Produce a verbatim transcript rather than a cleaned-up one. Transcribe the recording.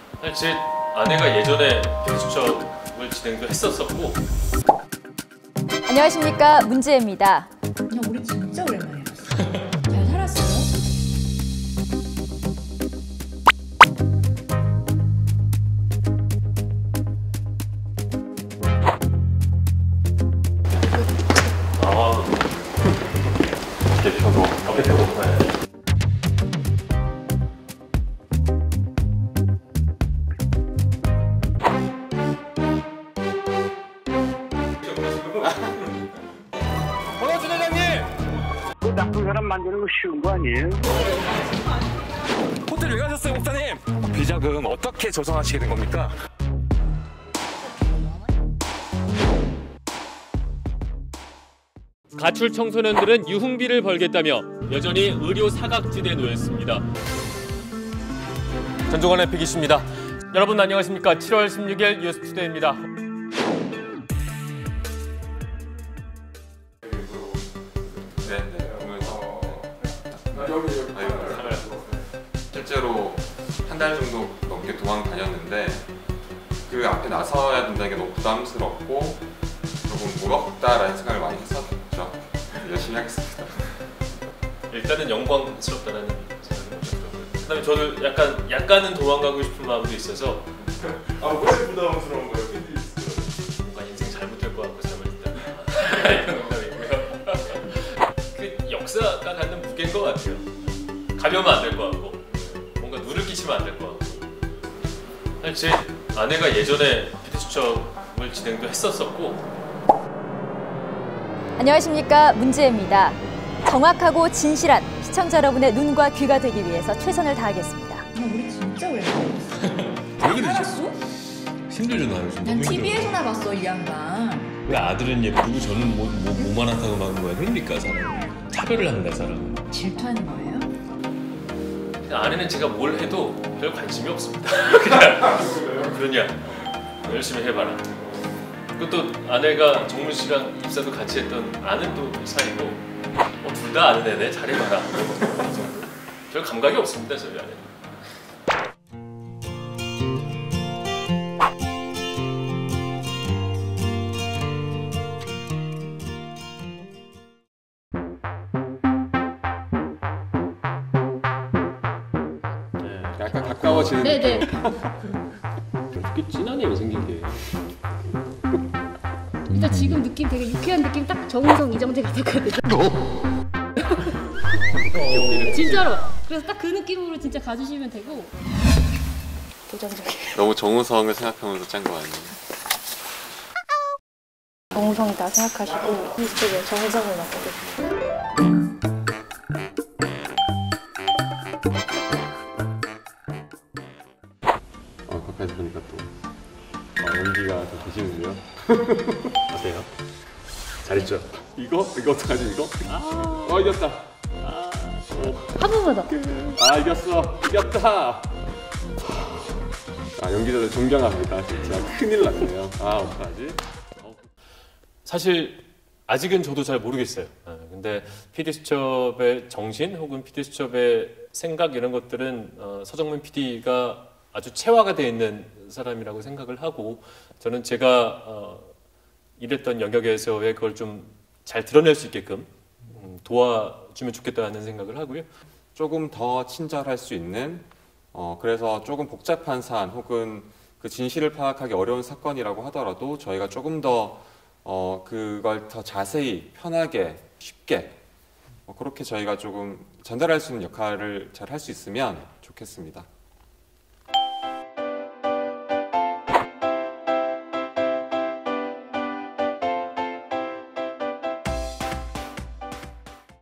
사실 제 아내가 예전에 피디수첩을 진행도 했었었고. 안녕하십니까, 문지혜입니다. 야, 우리 진짜 오랜만에 봤어. 잘 살았어요? 아, 어깨 펴고, 어깨 펴고. 네. 권호준 회장님! 그 나쁜 사람 만드는 거 쉬운 거 아니에요? 호텔 왜 가셨어요, 목사님? 비자금 어떻게 조성하시게 된 겁니까? 가출 청소년들은 유흥비를 벌겠다며 여전히 의료 사각지대에 놓였습니다. 전종환의 피기씨입니다. 여러분 안녕하십니까? 칠월 십육일 뉴스투데이입니다. 네, 네. 보면서 실제로 한 달 정도 넘게 도망 다녔는데 그 앞에 나서야 된다는 게 너무 부담스럽고 조금 무겁다라는 생각을 많이 했었죠. 열심히 하겠습니다. 일단은 영광스럽다는 생각이 먼저 들었고요. 그다음에 저도 약간 약간은 도망가고 싶은 마음도 있어서. 아, 왜 부담스러운 거예요? 뭔가 인생 잘못될 것 같고 잘못했다. 이런 농담이고요. 그 역사가 갖는 무게인 것 같아요. 가려면 안 될 것 같고, 뭔가 누를 끼치면 안 될 것 같고. 사실 제 아내가 예전에 피디수첩을 진행도 했었었고. 안녕하십니까, 문지혜입니다. 정확하고 진실한 시청자 여러분의 눈과 귀가 되기 위해서 최선을 다하겠습니다. 야, 우리 진짜 오랜만에 봤어. 왜 잘 살았어? 힘들잖아요. 지금 난 너무 티비에서나 봤어, 이 양반. 힘들어요. 왜 아들은 예쁘고 저는 뭐, 뭐, 뭐만 한다고 막는 거야? 그러니까 사람 차별을 한다 사람. 질투하는 거예요? 아내는 제가 뭘 해도 별 관심이 없습니다. 그냥 그러냐, 열심히 해봐라. 그것도 아내가 정문 씨랑 입사도 같이 했던 아는 또 사이고, 어, 둘 다 아는 애네, 잘해봐라. 별 감각이 없습니다, 저희 아내는. 약간 가까워지는 네네. 꽤 진한 애로 생긴 게. 일단 지금 느낌 되게 유쾌한 느낌, 딱 정우성 이정재 같았거든요. 진짜로. 그래서 딱 그 느낌으로 진짜 가주시면 되고. 도전적이에요. 너무 정우성을 생각하면서 짠 거 아니에요? 정우성이다 생각하시고 이쪽에 정우성을 맡거든요. 어, 가까이서 보니까 또 아, 연기가 더 되시는데요? 어때요? 잘했죠? 이거? 이거 어떡하지 이거? 아, 어 이겼다. 한 번만 더. 아 이겼어. 이겼다. 아 연기자들 존경합니다. 진짜 큰일 났네요. 아 어떡하지? 사실 아직은 저도 잘 모르겠어요. 아, 근데 피디수첩의 정신 혹은 피디수첩의 생각 이런 것들은 어, 서정민 피디가 아주 체화가 되어 있는 사람이라고 생각을 하고, 저는 제가 어, 일했던 영역에서의 그걸 좀 잘 드러낼 수 있게끔 음, 도와주면 좋겠다는 생각을 하고요. 조금 더 친절할 수 있는 어 그래서 조금 복잡한 사안 혹은 그 진실을 파악하기 어려운 사건이라고 하더라도 저희가 조금 더 어 그걸 더 자세히 편하게 쉽게 어, 그렇게 저희가 조금 전달할 수 있는 역할을 잘 할 수 있으면 좋겠습니다.